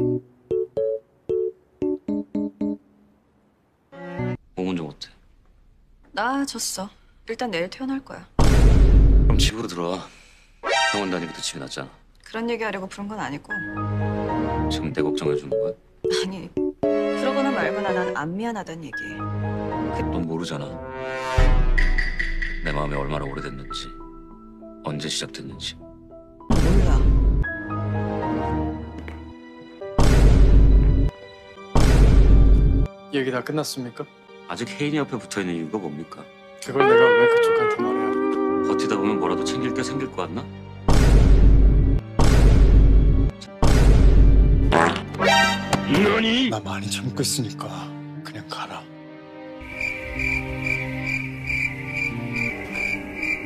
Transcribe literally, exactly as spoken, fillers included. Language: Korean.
몸은 좀 어때? 나아졌어. 일단 내일 퇴원할 거야. 그럼 집으로 들어와. 병원 다니기도 집이 낫잖아. 그런 얘기 하려고 부른 건 아니고. 지금 내 걱정해 주는 거야? 아니, 그러거나 말거나 난 안 미안하단 얘기. 넌 모르잖아. 내 마음이 얼마나 오래됐는지, 언제 시작됐는지. 몰라. 얘기 다 끝났습니까? 아직 혜인이 옆에 붙어있는 이유가 뭡니까? 그걸 내가 왜 그쪽한테 말해야 합니까? 버티다 보면 뭐라도 챙길 게 생길 것 같나? 나 많이 참고 있으니까